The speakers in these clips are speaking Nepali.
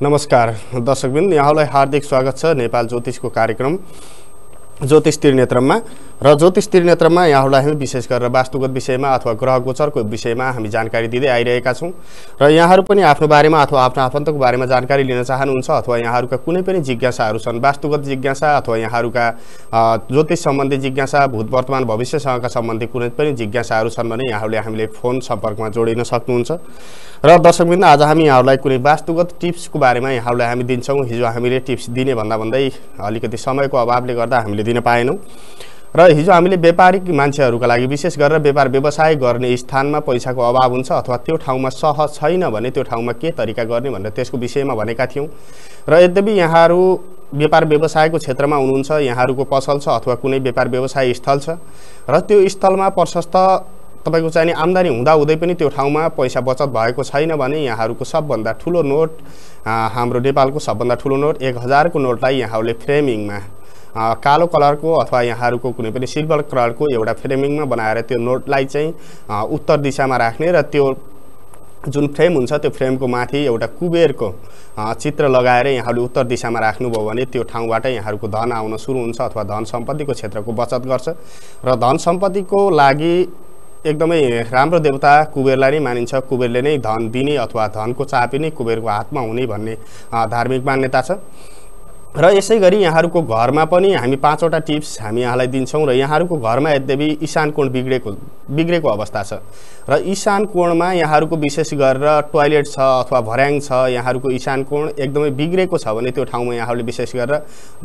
नमस्कार दर्शकवृन्द, यहाँलाई हार्दिक स्वागत छ नेपाल ज्योतिषको कार्यक्रम ज्योतिष त्रिनेत्रममा। र ज्योतिष त्रिनेत्रममा यहाँलाई हामी विशेष गरेर वास्तुगत विषयमा अथवा ग्रह गोचरको विषयमा हामी जानकारी दिँदै आइरहेका छौँ। र यहाँहरू पनि आफ्नो बारेमा अथवा आफ्नो आफन्तको बारेमा जानकारी लिन चाहनुहुन्छ अथवा यहाँहरूका कुनै पनि जिज्ञासाहरू छन्, वास्तुगत जिज्ञासा अथवा यहाँहरूका ज्योतिष सम्बन्धी जिज्ञासा, भूत वर्तमान भविष्यसँगका सम्बन्धी कुनै पनि जिज्ञासाहरू छन् भने यहाँहरूले हामीले फोन सम्पर्कमा जोडिन सक्नुहुन्छ। र दर्शकवृन्द, आज हामी यहाँहरूलाई कुनै वास्तुगत टिप्सको बारेमा यहाँहरूलाई हामी दिन्छौँ। हिजो हामीले टिप्स दिने भन्दै अलिकति समयको अभावले गर्दा हामीले दिन पाएनौँ। र हिजो हामीले व्यापारिक मान्छेहरूका लागि विशेष गरेर व्यापार व्यवसाय गर्ने स्थानमा पैसाको अभाव हुन्छ अथवा त्यो ठाउँमा सहज छैन भने त्यो ठाउँमा के तरिका गर्ने भनेर त्यसको विषयमा भनेका थियौँ। र यद्यपि यहाँहरू व्यापार व्यवसायको क्षेत्रमा हुनुहुन्छ, यहाँहरूको पसल छ अथवा कुनै व्यापार व्यवसाय स्थल छ र त्यो स्थलमा प्रशस्त तपाईको चाहिँ आम्दानी हुँदाहुँदै पनि त्यो ठाउँमा पैसा बचत भएको छैन भने यहाँहरूको सबभन्दा ठुलो नोट, हाम्रो नेपालको सबभन्दा ठुलो नोट 1000 को नोटलाई यहाँहरूले फ्रेमिङमा कालो कलरको अथवा यहाँहरूको कुनै पनि सिल्भर कलरको एउटा फ्रेमिङमा बनाएर त्यो नोटलाई चाहिँ उत्तर दिशामा राख्ने र त्यो जुन फ्रेम हुन्छ त्यो फ्रेमको माथि एउटा कुबेरको चित्र लगाएर यहाँले उत्तर दिशामा राख्नुभयो भने त्यो ठाउँबाट यहाँहरूको धन आउन सुरु हुन्छ अथवा धन सम्पत्तिको क्षेत्रको बचत गर्छ। र धन सम्पत्तिको लागि एकदमै राम्रो देवता कुबेरलाई नै मानिन्छ। कुबेरले नै धन दिने अथवा धनको चाबी नै कुबेरको हातमा हुने भन्ने धार्मिक मान्यता छ। र यसै गरी यहाँहरूको घरमा पनि हामी 5 वटा टिप्स हामी यहाँलाई दिन्छौँ। र यहाँहरूको घरमा यद्यपि ईशान कोण बिग्रेको अवस्था छ र ईशान कोणमा यहाँहरूको विशेष गरेर टोयलेट छ अथवा भर्याङ छ, यहाँहरूको ईशान कोण एकदमै बिग्रेको छ भने त्यो ठाउँमा यहाँहरूले विशेष गरेर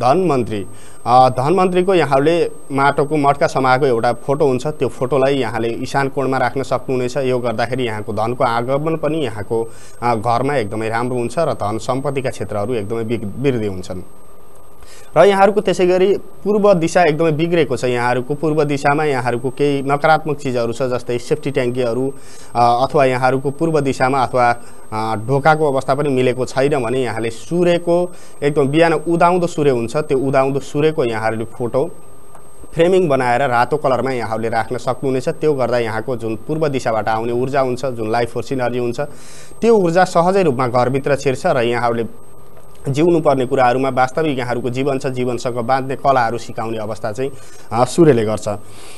धनमन्त्रीको यहाँहरूले माटोको मटका समाएको एउटा फोटो हुन्छ, त्यो फोटोलाई यहाँले ईशान कोणमा राख्न सक्नुहुनेछ। यो गर्दाखेरि यहाँको धनको आगमन पनि यहाँको घरमा एकदमै राम्रो हुन्छ र धन सम्पत्तिका क्षेत्रहरू एकदमै वृद्धि हुन्छन्। र यहाँहरूको त्यसै गरी पूर्व दिशा एकदमै बिग्रेको छ। यहाँहरूको पूर्व दिशामा यहाँहरूको केही नकारात्मक चिजहरू छ, जस्तै सेफ्टी ट्याङ्कीहरू अथवा यहाँहरूको पूर्व दिशामा अथवा ढोकाको अवस्था पनि मिलेको छैन भने यहाँले सूर्यको एकदम बिहान उदाउँदो सूर्य हुन्छ, त्यो उदाउँदो सूर्यको यहाँहरूले फोटो फ्रेमिङ बनाएर रातो कलरमा यहाँहरूले राख्न सक्नुहुनेछ। त्यो गर्दा यहाँको जुन पूर्व दिशाबाट आउने ऊर्जा हुन्छ, जुन लाइफ फोर्स इनर्जी हुन्छ, त्यो ऊर्जा सहजै रूपमा घरभित्र छिर्छ र यहाँहरूले जिउनु पर्ने कुराहरूमा वास्तविक यहाँहरूको जीवन छ, जीवनसँग बाँध्ने कलाहरू सिकाउने अवस्था चाहिँ सूर्यले गर्छ।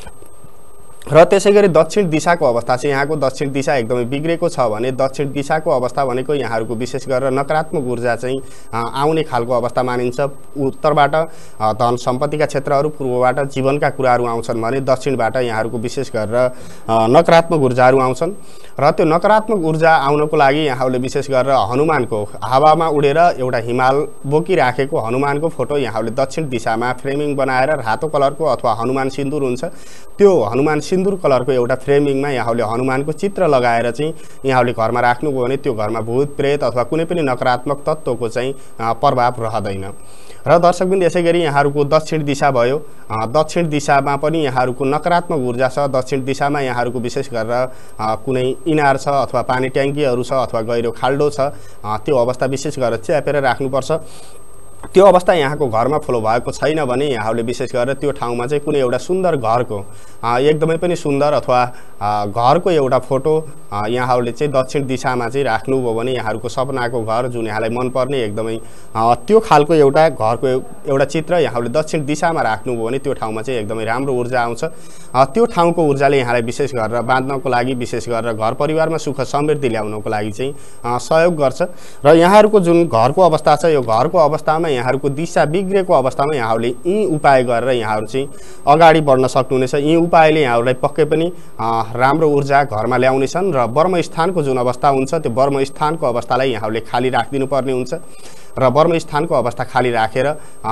र त्यसै गरी दक्षिण दिशाको अवस्था चाहिँ यहाँको दक्षिण दिशा एकदमै बिग्रेको छ भने दक्षिण दिशाको अवस्था भनेको यहाँहरूको विशेष गरेर नकारात्मक ऊर्जा चाहिँ आउने खालको अवस्था मानिन्छ। उत्तरबाट धन सम्पत्तिका क्षेत्रहरू, पूर्वबाट जीवनका कुराहरू आउँछन् भने दक्षिणबाट यहाँहरूको विशेष गरेर नकारात्मक ऊर्जाहरू आउँछन्। र त्यो नकारात्मक ऊर्जा आउनको लागि यहाँहरूले विशेष गरेर हनुमानको हावामा उडेर एउटा हिमाल बोकिराखेको हनुमानको फोटो यहाँहरूले दक्षिण दिशामा फ्रेमिङ बनाएर रातो कलरको अथवा हनुमान सिन्दुर हुन्छ, त्यो हनुमान सिन्दुर कलरको एउटा फ्रेमिङमा यहाँहरूले हनुमानको चित्र लगाएर चाहिँ यहाँहरूले घरमा राख्नुभयो भने त्यो घरमा भूत प्रेत अथवा कुनै पनि नकारात्मक तत्त्वको चाहिँ प्रभाव रहँदैन। र दर्शकबिन, यसै गरी यहाँहरूको दक्षिण दिशा भयो, दक्षिण दिशामा पनि यहाँहरूको नकारात्मक ऊर्जा छ। दक्षिण दिशामा यहाँहरूको विशेष गरेर कुनै इनार छ अथवा पानी ट्याङ्कीहरू छ अथवा गहिरो खाल्डो छ, त्यो अवस्था विशेष गरेर च्यापेर राख्नुपर्छ। त्यो अवस्था यहाँको घरमा फलो भएको छैन भने यहाँहरूले विशेष गरेर त्यो ठाउँमा चाहिँ कुनै एउटा सुन्दर घरको एकदमै पनि सुन्दर अथवा घरको एउटा फोटो यहाँहरूले चाहिँ दक्षिण दिशामा चाहिँ राख्नुभयो भने यहाँहरूको सपनाको घर, जुन यहाँलाई मनपर्ने एकदमै त्यो खालको एउटा घरको एउटा चित्र यहाँहरूले दक्षिण दिशामा राख्नुभयो भने त्यो ठाउँमा चाहिँ एकदमै राम्रो ऊर्जा आउँछ। त्यो ठाउँको ऊर्जाले यहाँलाई विशेष गरेर बाँध्नको लागि, विशेष गरेर घर परिवारमा सुख समृद्धि ल्याउनको लागि चाहिँ सहयोग गर्छ। र यहाँहरूको जुन घरको अवस्था छ, यो घरको अवस्थामा यहाँहरूको दिशा बिग्रेको अवस्थामा यहाँहरूले यी उपाय गरेर यहाँहरू चाहिँ अगाडि बढ्न सक्नुहुनेछ। यी उपायले यहाँहरूलाई पक्कै पनि राम्रो ऊर्जा घरमा ल्याउनेछन्। र वर्म स्थानको जुन अवस्था हुन्छ, त्यो वर्म स्थानको अवस्थालाई यहाँहरूले खाली राखिदिनु पर्ने हुन्छ। र वर्म स्थानको अवस्था खाली राखेर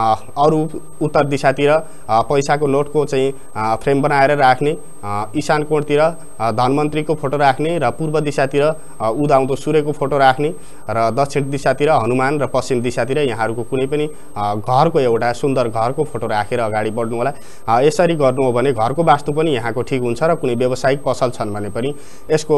अरू उत्तर दिशातिर पैसाको नोटको चाहिँ फ्रेम बनाएर राख्ने, ईशान कोणतिर धनमन्त्रीको फोटो राख्ने र पूर्व दिशातिर उदाउँदो सूर्यको फोटो राख्ने र दक्षिण दिशातिर हनुमान र पश्चिम दिशातिर यहाँहरूको कुनै पनि घरको एउटा सुन्दर घरको फोटो राखेर अगाडि बढ्नु होला। यसरी गर्नु हो भने घरको वास्तु पनि यहाँको ठिक हुन्छ र कुनै व्यावसायिक पसल छन् भने पनि यसको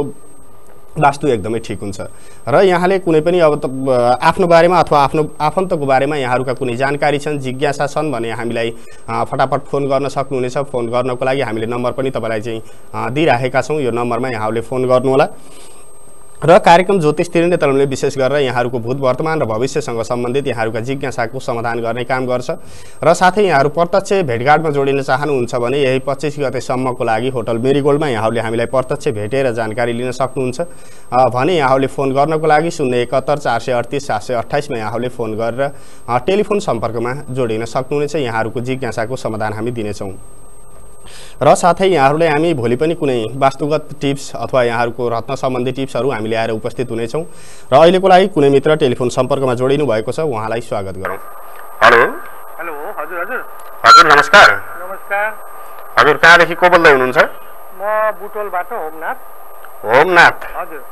वास्तु एकदमै ठिक हुन्छ। र यहाँले कुनै पनि अब आफ्नो बारेमा अथवा आफ्नो आफन्तको बारेमा यहाँहरूका कुनै जानकारी छन्, जिज्ञासा छन् भने हामीलाई फटाफट फोन गर्न सक्नुहुनेछ। फोन गर्नको लागि हामीले नम्बर पनि तपाईलाई चाहिँ दिइराखेका छौँ, यो नम्बरमा यहाँहरूले फोन गर्नुहोला। र कार्यक्रम ज्योतिष त्रिनेत्रमले विशेष गरेर यहाँहरूको भूत वर्तमान र भविष्यसँग सम्बन्धित यहाँहरूका जिज्ञासाको समाधान गर्ने काम गर्छ र साथै यहाँहरू प्रत्यक्ष भेटघाटमा जोडिन चाहनुहुन्छ भने यही 25 गतेसम्मको लागि होटल मेरीगोल्डमा यहाँहरूले हामीलाई प्रत्यक्ष भेटेर जानकारी लिन सक्नुहुन्छ भने यहाँहरूले फोन गर्नको लागि 071 438 728 मा यहाँहरूले फोन गरेर टेलिफोन सम्पर्कमा जोडिन सक्नुहुनेछ। यहाँहरूको जिज्ञासाको समाधान हामी दिनेछौँ र साथै यहाँहरूले हामी भोलि पनि कुनै वास्तुगत टिप्स अथवा यहाँहरूको रत्न सम्बन्धी टिप्सहरू हामी ल्याएर उपस्थित हुनेछौँ र अहिलेको लागि कुनै मित्र टेलिफोन सम्पर्कमा जोडिनु भएको छ, उहाँलाई स्वागत गरौँ। हेलो हेलो, हजुर हजुर हजुर नमस्कार। नमस्कार हजुर कहाँदेखि को बोल्दै हुनुहुन्छ? म बुटवलबाट होमनाथ। होमनाथ? हजुर।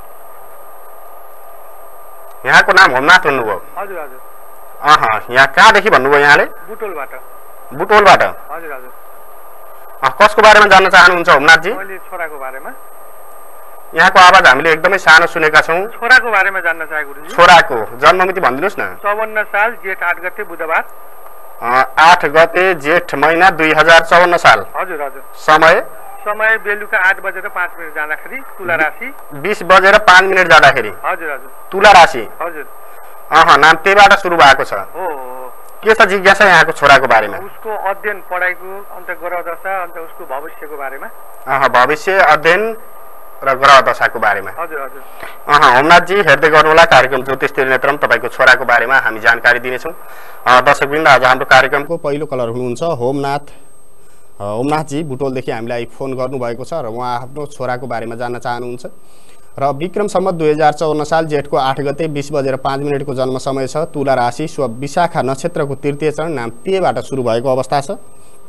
यहाँको नाम होमनाथ भन्नुभयो? हजुर हजुर। यहाँ कहाँदेखि भन्नुभयो यहाँले? बुटवलबाट। बुटवलबाट? हजुर हजुर। कसको बारेमा जान्न चाहनुहुन्छ होमनाथजी? मैले छोराको बारेमा। यहाँको आवाज हामीले एकदमै सानो सुनेका छौँ। छोराको बारेमा जान्न चाहे गुरुजी। छोराको जन्ममिति भनिदिनुहोस् न। 54 साल जेठ 8 गते बुधबार। 8 गते जेठ महिना 2054 साल। हजुर हजुर। समय? समय बेलुका 8 बजेर 5 मिनेट जाँदाखेरि तुला राशि। 20 बजेर 5 मिनेट जाँदाखेरि? हजुर हजुर। तुला राशि? हजुर। नाम त्यहीबाट सुरु भएको छ? हो। के छ जिज्ञासा यहाँको छोराको बारेमा? उसको अध्ययन पढाइको अन्त ग्रह दशा अन्त उसको भविष्यको बारेमा। भविष्य अध्ययन र ग्रह दशाको बारेमा। हजुर हजुर। होमनाथजी हेर्दै गर्नुहोला कार्यक्रम ज्योतिष त्रिनेत्रम तपाईँको छोराको बारेमा हामी जानकारी दिनेछौँ। दर्शकवृन्द आज हाम्रो कार्यक्रमको पहिलो कलर हुनुहुन्छ होमनाथ। होमनाथजी बुटवलदेखि हामीलाई फोन गर्नुभएको छ र उहाँ आफ्नो छोराको बारेमा जान्न चाहनुहुन्छ र विक्रम सम्वत 2054 साल जेठको 8 गते 20 बजेर 5 मिनेटको जन्म समय छ। तुला राशि स्व विशाखा नक्षत्रको तृतीय चरण नाम तेबाट सुरु भएको अवस्था छ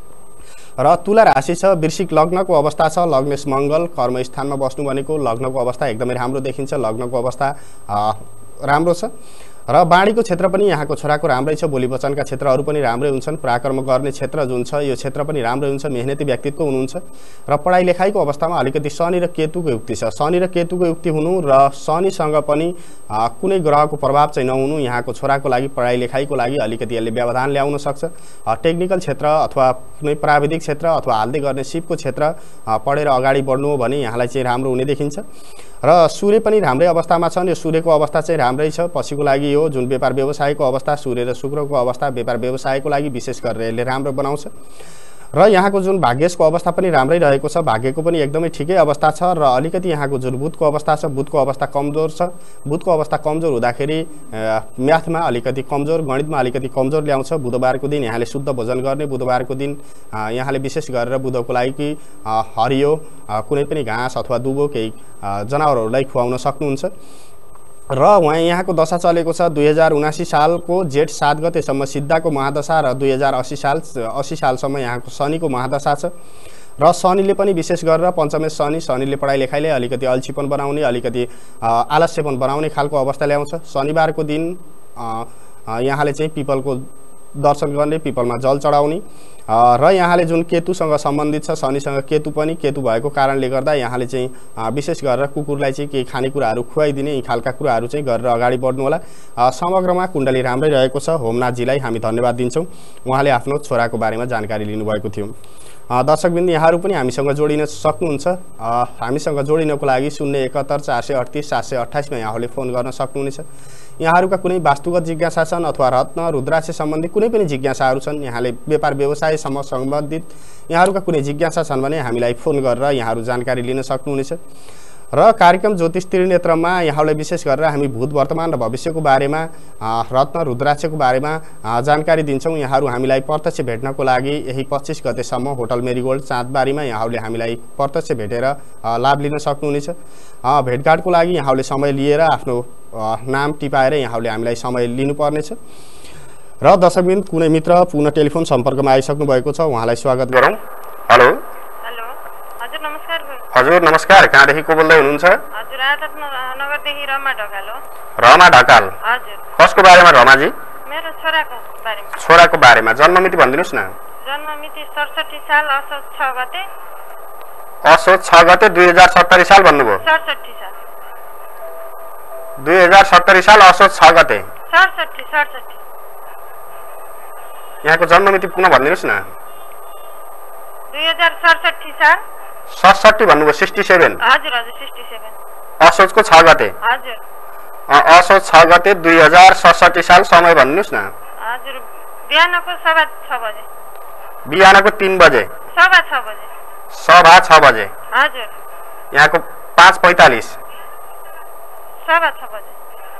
र तुला राशि छ। वृश्चिक लग्नको अवस्था छ। लग्नेश मङ्गल कर्मस्थानमा बस्नु भनेको लग्नको अवस्था एकदमै राम्रो देखिन्छ। लग्नको अवस्था राम्रो छ र बाणीको क्षेत्र पनि यहाँको छोराको राम्रै छ। बोली वचनका क्षेत्रहरू पनि राम्रै हुन्छन्। पराक्रम गर्ने क्षेत्र जुन छ यो क्षेत्र पनि राम्रै हुन्छ। मेहनती व्यक्तित्व हुनुहुन्छ र पढाइ लेखाइको अवस्थामा अलिकति शनि र केतुको युक्ति छ। शनि र केतुको युक्ति हुनु र शनिसँग पनि कुनै ग्रहको प्रभाव चाहिँ नहुनु यहाँको छोराको लागि पढाइ लेखाइको लागि अलिकति यसले व्यवधान ल्याउन सक्छ। टेक्निकल क्षेत्र अथवा कुनै प्राविधिक क्षेत्र अथवा हाल्दै गर्ने सिपको क्षेत्र पढेर अगाडि बढ्नु हो भने यहाँलाई चाहिँ राम्रो हुने देखिन्छ र सूर्य पनि राम्रै अवस्थामा छन्। यो सूर्यको अवस्था चाहिँ राम्रै छ पछिको लागि। यो जुन व्यापार व्यवसायको अवस्था सूर्य र शुक्रको अवस्था व्यापार व्यवसायको लागि विशेष गरेर यसले राम्रो बनाउँछ र यहाँको जुन भाग्यको अवस्था पनि राम्रै रहेको छ। भाग्यको पनि एकदमै ठिकै अवस्था छ र अलिकति यहाँको जुन बुधको अवस्था छ बुधको अवस्था कमजोर छ। बुधको अवस्था कमजोर हुँदाखेरि म्याथमा अलिकति कमजोर, गणितमा अलिकति कमजोर ल्याउँछ। बुधबारको दिन यहाँले शुद्ध भोजन गर्ने। बुधबारको दिन यहाँले विशेष गरेर बुधको लागि कि हरियो कुनै पनि घाँस अथवा दुबो केही जनावरहरूलाई खुवाउन सक्नुहुन्छ र उहाँ यहाँको दशा चलेको छ 2079 सालको जेठ 7 गतेसम्म सिद्धाको महादशा र 2080 सालसम्म यहाँको शनिको महादशा छ र शनिले पनि विशेष गरेर पञ्चमे शनिले पढाइ लेखाइले अलिकति अल्छीपन बनाउने अलिकति आलस्यपन बनाउने खालको अवस्था ल्याउँछ। शनिबारको दिन यहाँले चाहिँ पिपलको दर्शन गर्ने, पिपलमा जल चढाउने र यहाँले जुन केतुसँग सम्बन्धित छ शनिसँग केतु पनि केतु भएको कारणले गर्दा यहाँले चाहिँ विशेष गरेर कुकुरलाई चाहिँ केही खानेकुराहरू खुवाइदिने यी खालका कुराहरू चाहिँ गरेर अगाडि बढ्नु होला। समग्रमा कुण्डली राम्रै रहेको छ। होमनाथजीलाई हामी धन्यवाद दिन्छौँ, उहाँले आफ्नो छोराको बारेमा जानकारी लिनुभएको थियो। दर्शकवृन्द यहाँहरू पनि हामीसँग जोडिन सक्नुहुन्छ। हामीसँग जोडिनको लागि 071 438 728 मा यहाँहरूले फोन गर्न सक्नुहुनेछ। यहाँहरूका कुनै वास्तुगत जिज्ञासा छन् अथवा रत्न रुद्राक्ष सम्बन्धी कुनै पनि जिज्ञासाहरू छन्, यहाँले व्यापार व्यवसायसँग सम्बन्धित यहाँहरूका कुनै जिज्ञासा छन् भने हामीलाई फोन गरेर यहाँहरू जानकारी लिन सक्नुहुनेछ र कार्यक्रम ज्योतिष त्रिनेत्रममा यहाँलाई विशेष गरेर हामी भूत वर्तमान र भविष्यको बारेमा रत्न रुद्राक्षको बारेमा जानकारी दिन्छौँ। यहाँहरू हामीलाई प्रत्यक्ष भेट्नको लागि यही 25 गतेसम्म होटल मेरीगोल्ड चाँदबारीमा यहाँहरूले हामीलाई प्रत्यक्ष भेटेर लाभ लिन सक्नुहुनेछ। भेटघाटको लागि यहाँहरूले समय लिएर आफ्नो नाम टिपाएर यहाँहरूले हामीलाई समय लिनुपर्नेछ र दर्शकवृन्द कुनै मित्र पुनः टेलिफोन सम्पर्कमा आइसक्नु भएको छ, उहाँलाई स्वागत गरौँ। हेलो हेलो, हजुर नमस्कार। हजुर नमस्कार, कहाँदेखि को बोल्दै हुनुहुन्छ? हजुर आदत नगरदेखि रमा ढकाल हो। रमा ढकाल? हजुर। कसको बारेमा रमाजी? मेरो छोराको बारेमा। छोराको बारेमा जन्ममिति भनिदिनुस् न। जन्ममिति 67 साल असोज 6 गते। असोज 6 गते 2070 साल भन्नुभयो? 67 साल। 2070 साल असोज 6 गते। 67। यहाँको जन्ममिति पुनः भनिदिनुस् न। 2067 साल। 67 भन्नुभयो? 67? हजुर हजुर 67। असोजको 6 गते हजुर असोज 6 गते 2067 साल समय भन्नुस् न हजुर बिहानको 6:30 बजे बिहानको 3 बजे 6:30 बजे सभा 6 बजे हजुर यहाँको 5:45 6:30 बजे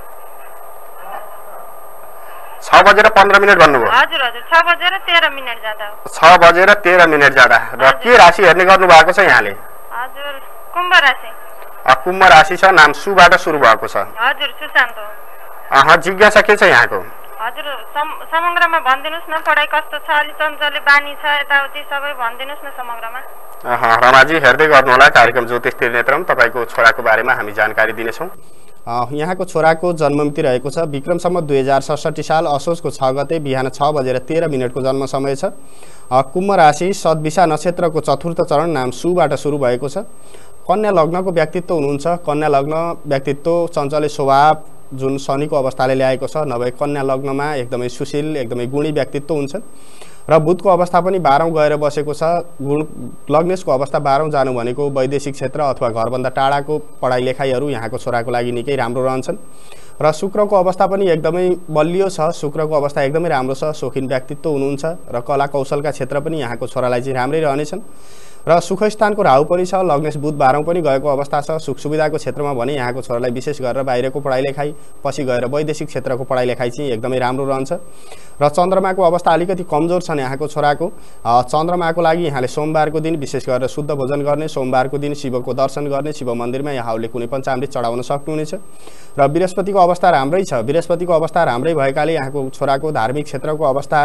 6 बजेर 15 मिनेट भन्नुभयो हजुर हजुर 6 बजेर 13 मिनेट जाँदा हो 6 बजेर 13 मिनेट जाँदा र के राशि हेर्ने गर्नु भएको छ यहाँले हजुर कुम्भ राशि कुम्भ राशि छ नाम सुबाट सुरु भएको छ हजुर सुशान्त हो जिज्ञासा के छ यहाँको हजुर समग्रमा भनिदिनुस् न पढाइ कस्तो छ अलि चञ्चले बानी छ यताउति सबै भनिदिनुस् न समग्रमा रमाजी हेर्दै गर्नु होला कार्यक्रम ज्योतिष त्रिनेत्रम तपाईको छोराको बारेमा हामी जानकारी दिनेछौँ यहाँको छोराको जन्ममिति रहेको छ विक्रमसम्म 2067 साल असोजको 6 गते बिहान 6 बजेर 13 मिनेटको जन्म समय छ कुम्भ राशि सद्विषा नक्षत्रको चतुर्थ चरण नाम सुबाट सुरु भएको छ कन्या लग्नको व्यक्तित्व हुनुहुन्छ कन्या लग्न व्यक्तित्व चञ्चले स्वभाव जुन शनिको अवस्थाले ल्याएको छ नभए कन्या लग्नमा एकदमै सुशील एकदमै गुणी व्यक्तित्व हुन्छन् र बुधको अवस्था पनि 12औं गएर बसेको छ गुण लग्नेशको अवस्था 12औं जानु भनेको वैदेशिक क्षेत्र अथवा घरभन्दा टाढाको पढाइ लेखाइहरू यहाँको छोराको लागि निकै राम्रो रहन्छन् र शुक्रको अवस्था पनि एकदमै बलियो छ शुक्रको अवस्था एकदमै राम्रो छ शौखिन व्यक्तित्व हुनुहुन्छ र कला कौशलका क्षेत्र पनि यहाँको छोरालाई चाहिँ राम्रै रहनेछन् र सुख स्थानको राहु पनि छ लग्नेश बुध 12औं पनि गएको अवस्था छ सुख सुविधाको क्षेत्रमा भने यहाँको छोरालाई विशेष गरेर बाहिरको पढाइ लेखाइ पछि गएर वैदेशिक क्षेत्रको पढाइ लेखाइ चाहिँ एकदमै राम्रो रहन्छ र चन्द्रमाको अवस्था अलिकति कमजोर छन् यहाँको छोराको चन्द्रमाको लागि यहाँले सोमबारको दिन विशेष गरेर शुद्ध भोजन गर्ने सोमबारको दिन शिवको दर्शन गर्ने शिव मन्दिरमा यहाँले कुनै पञ्चामृत चढाउन सक्नुहुनेछ र बृहस्पतिको अवस्था राम्रै छ बृहस्पतिको अवस्था राम्रै भएकाले यहाँको छोराको धार्मिक क्षेत्रको अवस्था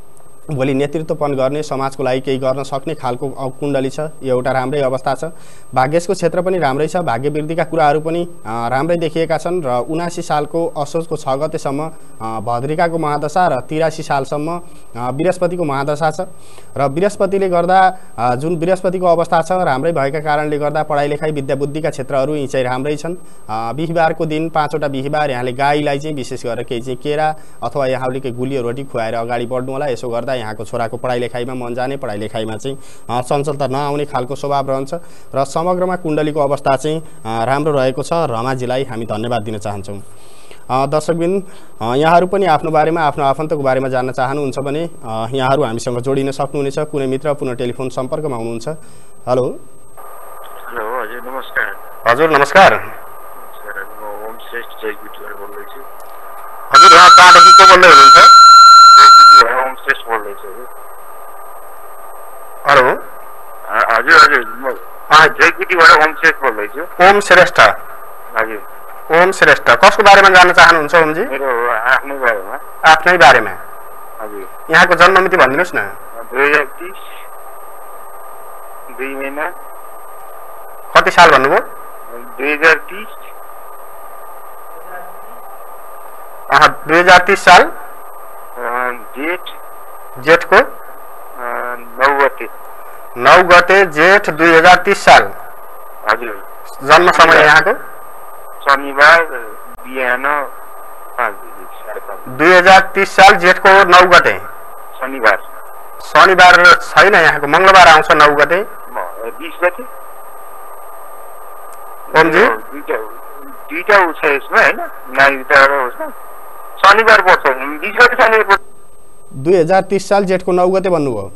भोलि नेतृत्वपन गर्ने समाजको लागि केही गर्न सक्ने खालको कुण्डली छ यो एउटा राम्रै अवस्था छ भाग्यको क्षेत्र पनि राम्रै छ भाग्य वृद्धिका कुराहरू पनि राम्रै देखिएका छन् र 79 सालको असोजको 6 गतेसम्म भद्रिकाको महादशा र 83 सालसम्म बृहस्पतिको महादशा छ र बृहस्पतिले गर्दा जुन बृहस्पतिको अवस्था छ राम्रै भएका कारणले गर्दा पढाइ लेखाइ विद्या बुद्धिका क्षेत्रहरू यी चाहिँ राम्रै छन् बिहीबारको दिन 5 वटा बिहीबार यहाँले गाईलाई चाहिँ विशेष गरेर केही चाहिँ केरा अथवा यहाँले केही गुलियो रोटी खुवाएर अगाडि बढ्नु होला यसो गर्दा यहाँको छोराको पढाइ लेखाइमा मन जाने पढाइ लेखाइमा चाहिँ चञ्चलता नआउने खालको स्वभाव रहन्छ र समग्रमा कुण्डलीको अवस्था चाहिँ राम्रो रहेको छ रमाजीलाई हामी धन्यवाद दिन चाहन्छौँ दर्शकबिन यहाँहरू पनि आफ्नो बारेमा आफ्नो आफन्तको बारेमा जान्न चाहनुहुन्छ भने यहाँहरू हामीसँग जोडिन सक्नुहुनेछ कुनै मित्र पुनः टेलिफोन सम्पर्कमा हुनुहुन्छ हेलो हेलो हजुर नमस्कार हजुर नमस्कार ओम श्रेष्ठ जयगुटबाट बोल्दैछु हजुर यहाँ कहाँदेखि को बोल्दै हुनुहुन्छ ओम श्रेष्ठ बोल्दैछु हेलो हजुर हजुर म जयगुटीबाट ओम श्रेष्ठ बोल्दैछु ओम श्रेष्ठ हजुर ओम श्रेष्ठ कसको बारेमा जान्न चाहनुहुन्छ ओमजी मेरो आफ्नै बारेमा आफ्नै बारेमा हजुर यहाँको जन्ममिति भनिदिनुहोस् न 2030 2 महिना कति साल भन्नुभयो 2030 2030 साल जेठको 9 गते जेठ 2030 साल हजुर जन्म समय यहाँको शनिबार बिहान 2030 साल जेठको 9 गते शनिबार छैन यहाँको मंगलबार आउँछ 9 गते 20 गते ओमजी दुईटा छ यसमा हैन नाइटार होस् न शनिबार पर्छ 20 गते शनिबार पर्छ 2030 साल जेठको 9 गते भन्नुभयो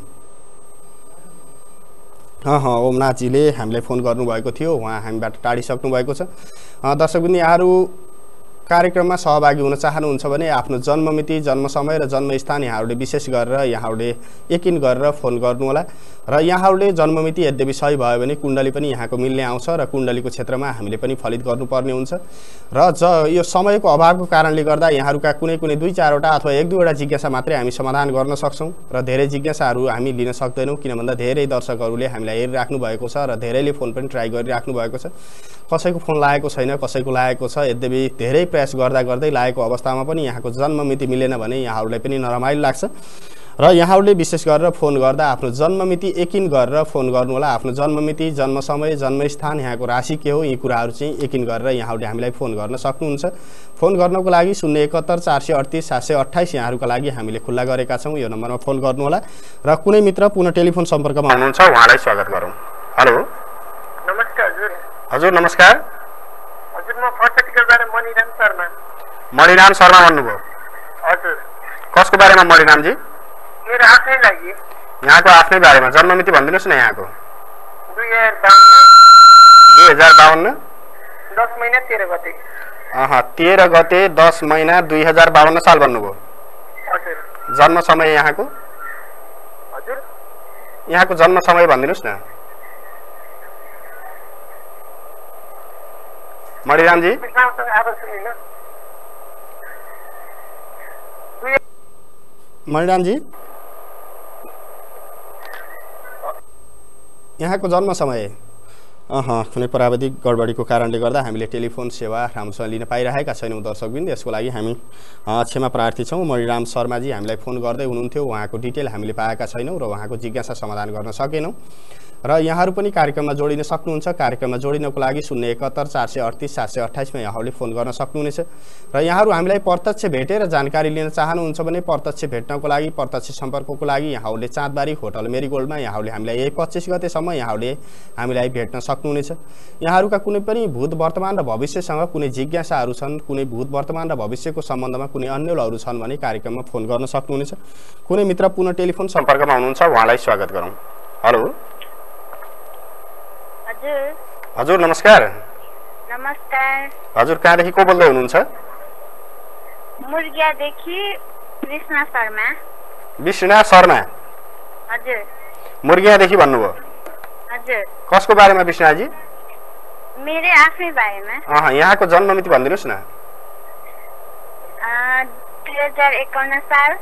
ओमनाथजीले हामीलाई फोन गर्नुभएको थियो उहाँ हामीबाट टाढिसक्नु भएको छ दर्शकबिन यहाँहरू कार्यक्रममा सहभागी हुन चाहनुहुन्छ भने आफ्नो जन्ममिति जन्म समय र जन्मस्थान यहाँहरूले विशेष गरेर यहाँहरूले यकिन गरेर फोन गर्नुहोला र यहाँहरूले जन्ममिति यद्यपि सही भयो भने कुण्डली पनि यहाँको मिल्ने आउँछ र कुण्डलीको क्षेत्रमा हामीले पनि फलित गर्नुपर्ने हुन्छ र यो समयको अभावको कारणले गर्दा यहाँहरूका कुनै कुनै 2-4 वटा अथवा 1-2 वटा जिज्ञासा मात्रै हामी समाधान गर्न सक्छौँ र धेरै जिज्ञासाहरू हामी लिन सक्दैनौँ किन भन्दा धेरै दर्शकहरूले हामीलाई हेरिराख्नु भएको छ र धेरैले फोन पनि ट्राई गरिराख्नु भएको छ कसैको फोन लागेको छैन कसैको लागेको छ यद्यपि धेरै प्रयास गर्दा गर्दै लागेको अवस्थामा पनि यहाँको जन्ममिति मिलेन भने यहाँहरूलाई पनि नरमाइलो लाग्छ र यहाँहरूले विशेष गरेर फोन गर्दा आफ्नो जन्ममिति यकिन गरेर फोन गर्नुहोला आफ्नो जन्ममिति जन्म समय जन्मस्थान यहाँको राशि के हो यी कुराहरू चाहिँ यकिन गरेर यहाँहरूले हामीलाई फोन गर्न सक्नुहुन्छ फोन गर्नको लागि 071 438 728 यहाँहरूका लागि हामीले खुल्ला गरेका छौँ यो नम्बरमा फोन गर्नुहोला र कुनै मित्र पुनः टेलिफोन सम्पर्कमा हुनुहुन्छ उहाँलाई स्वागत गरौँ हेलो नमस्कार हजुर हजुर नमस्कार हजुर म फर्स्ट टिकलबाट मणिराम शर्मा। मणिराम शर्मा भन्नुभयो। हजुर। कसको बारेमा मणिरामजी? मेरो आफ्नै लागि। यहाँको आफ्नै बारेमा जन्ममिति भनिदिनुहोस् न यहाँको। 2052 10 महिना 13 गते। 13 गते 10 महिना 2052 साल भन्नुभयो। हजुर। जन्म समय यहाँको? हजुर। यहाँको जन्म समय भनिदिनुहोस् न मणिरामजी। मणिरामजी यहाँको जन्म समय कुनै प्राविधिक गडबडीको कारणले गर्दा हामीले टेलिफोन सेवा राम्रोसँग लिन पाइरहेका छैनौँ दर्शकबिन्द। यसको लागि हामी क्षमा प्रार्थी छौँ। मणिराम शर्माजी हामीलाई फोन गर्दै हुनुहुन्थ्यो, उहाँको डिटेल हामीले पाएका छैनौँ र उहाँको जिज्ञासा समाधान गर्न सकेनौँ। र यहाँहरू पनि कार्यक्रममा जोडिन सक्नुहुन्छ। कार्यक्रममा जोडिनको लागि 071 438 728 मा यहाँहरूले फोन गर्न सक्नुहुनेछ। र यहाँहरू हामीलाई प्रत्यक्ष भेटेर जानकारी लिन चाहनुहुन्छ भने प्रत्यक्ष भेट्नको लागि प्रत्यक्ष सम्पर्कको लागि यहाँहरूले चाँदबारी होटल मेरीगोल्डमा यहाँहरूले हामीलाई यही 25 गतेसम्म यहाँहरूले हामीलाई भेट्न सक्नुहुनेछ। यहाँहरूका कुनै पनि भूत वर्तमान र भविष्यसँग कुनै जिज्ञासाहरू छन्, कुनै भूत वर्तमान र भविष्यको सम्बन्धमा कुनै अन्यलहरू छन् भने कार्यक्रममा फोन गर्न सक्नुहुनेछ। कुनै मित्र पुनः टेलिफोन सम्पर्कमा हुनुहुन्छ, उहाँलाई स्वागत गरौँ। हेलो। हजुर नमस्कार। नमस्कार। हजुर कहाँदेखि को बोल्दै हुनुहुन्छ? मुर्गियादेखि कृष्ण शर्मा। विष्णु शर्मा। हजुर। मुर्गियादेखि भन्नुभयो। हजुर। कसको बारेमा विष्णुजी? मेरो आफ्नै बारेमा। यहाँको जन्ममिति भनिदिनुहोस् न। 2051 साल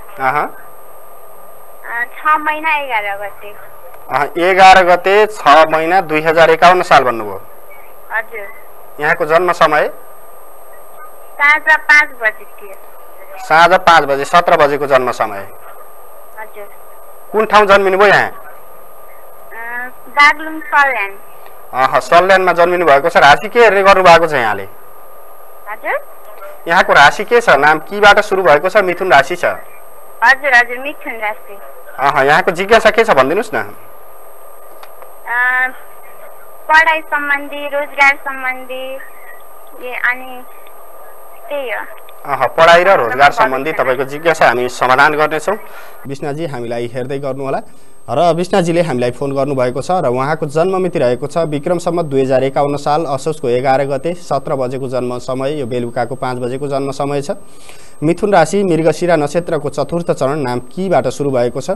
6 महिना 11 गते। 11 गते 6 महिना 2051 साल भन्नुभयो। हजुर। यहाँको जन्म समय? साँझ 5 बजे थियो। साँझ 5 बजे 17 बजेको जन्म समय। हजुर। कुन ठाउँ जन्मिनु भयो यहाँ? बागलुङ सल्यान। सल्यानमा जन्मिनु भएको छ। राशि के हेर्ने गर्नु भएको छ यहाँले? हजुर। यहाँको राशि के छ? नाम केबाट सुरु भएको छ? मिथुन राशि छ? हजुर हजुर मिथुन राशि। यहाँको जिज्ञासा के छ भनिदिनुहोस् न। पढाइ सम्बन्धी, रोजगार सम्बन्धी अनि त्यही हो। पढाइ र रोजगार सम्बन्धी तपाईँको जिज्ञासा हामी समाधान गर्नेछौँ। विष्णुजी हामीलाई हेर्दै गर्नुहोला। र विष्णुजीले हामीलाई फोन गर्नुभएको छ र उहाँको जन्ममिति रहेको छ विक्रम सम्वत 2051 साल असोजको 11 गते 17 बजेको जन्म समय। यो बेलुकाको 5 बजेको जन्म समय छ। मिथुन राशि, मृगशिरा नक्षत्रको चतुर्थ चरण, नाम किबाट सुरु भएको छ।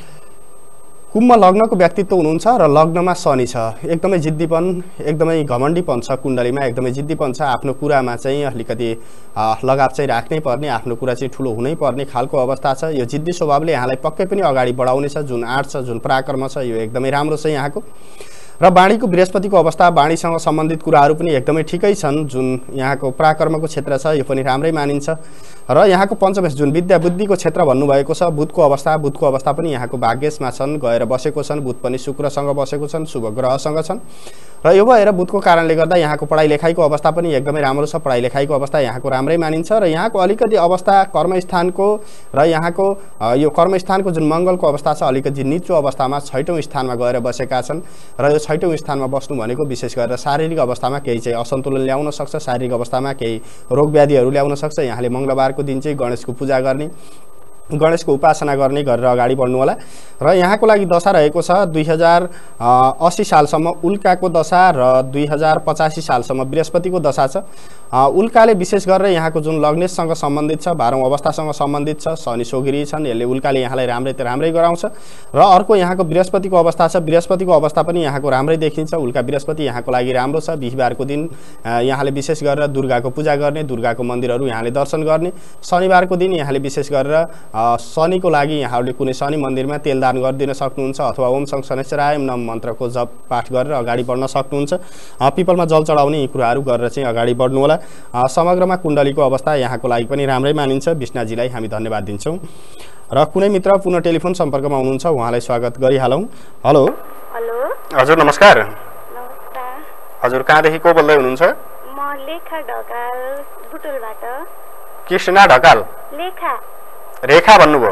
कुम्भ लग्नको व्यक्तित्व हुनुहुन्छ र लग्नमा शनि छ। एकदमै जिद्दीपन, एकदमै घमण्डीपन छ कुण्डलीमा, एकदमै जिद्दीपन छ। आफ्नो कुरामा चाहिँ अलिकति लगाव चाहिँ राख्नै पर्ने, आफ्नो कुरा चाहिँ ठुलो हुनै पर्ने खालको अवस्था छ। यो जिद्दी स्वभावले यहाँलाई पक्कै पनि अगाडि बढाउनेछ। जुन आर्ट छ, जुन पराक्रम छ, यो एकदमै राम्रो छ यहाँको। र वाणीको बृहस्पतिको अवस्था, वाणीसँग सम्बन्धित कुराहरू पनि एकदमै ठिकै छन्। जुन यहाँको पराक्रमको क्षेत्र छ यो पनि राम्रै मानिन्छ। र यहाँको पञ्चमेश जुन विद्या बुद्धिको क्षेत्र भन्नुभएको छ, बुधको अवस्था पनि यहाँको भाग्येशमा छन्, गएर बसेको छन्। बुध पनि शुक्रसँग बसेको छन्, शुभ ग्रहसँग छन्। र यो भएर बुधको कारणले गर्दा यहाँको पढाइ लेखाइको अवस्था पनि एकदमै राम्रो छ। पढाइ लेखाइको अवस्था यहाँको राम्रै मानिन्छ। र यहाँको अलिकति अवस्था कर्मस्थानको र यहाँको यो कर्मस्थानको जुन मङ्गलको अवस्था छ अलिकति निचो अवस्थामा 6औं स्थानमा गएर बसेका छन्। र यो 6औं स्थानमा बस्नु भनेको विशेष गरेर शारीरिक अवस्थामा केही चाहिँ असन्तुलन ल्याउन सक्छ। शारीरिक अवस्थामा केही रोगव्याधिहरू ल्याउन सक्छ। यहाँले मङ्गलबारको दिन चाहिँ गणेशको पूजा गर्ने, गणेशको उपासना गर्ने गरेर अगाडि बढ्नु होला। र यहाँको लागि दशा रहेको छ 2080 सालसम्म उल्काको दशा र 2085 सालसम्म बृहस्पतिको दशा छ। उल्काले विशेष गरेर यहाँको जुन लग्नेशसँग सम्बन्धित छ, 12औं अवस्थासँग सम्बन्धित छ। शनि सोगिरी छन्, यसले उल्काले यहाँलाई राम्रै गराउँछ। र अर्को यहाँको बृहस्पतिको अवस्था छ। बृहस्पतिको अवस्था पनि यहाँको राम्रै देखिन्छ। उल्का बृहस्पति यहाँको लागि राम्रो छ। बिहीबारको दिन यहाँले विशेष गरेर दुर्गाको पूजा गर्ने, दुर्गाको मन्दिरहरू यहाँले दर्शन गर्ने। शनिबारको दिन यहाँले विशेष गरेर शनिको लागि यहाँहरूले कुनै शनि मन्दिरमा तेलदान गरिदिन सक्नुहुन्छ अथवा ओम सं शनिश्चराय नम मन्त्रको जप पाठ गरेर अगाडि बढ्न सक्नुहुन्छ। पिपलमा जल चढाउने यी कुराहरू गरेर चाहिँ अगाडि बढ्नु होला। समग्रमा कुण्डलीको अवस्था यहाँको लागि पनि राम्रै मानिन्छ। विष्णुजीलाई हामी धन्यवाद दिन्छौँ। र कुनै मित्र पुनः टेलिफोन सम्पर्कमा हुनुहुन्छ, उहाँलाई स्वागत गरिहालौँ। हेलो। हेलो। हजुर नमस्कार। नमस्कार। हजुर कहाँदेखि को बोल्दै हुनुहुन्छ? म लेखा ढकाल बुटुलबाट। कृष्णा ढकाल? रेखा भन्नुभयो?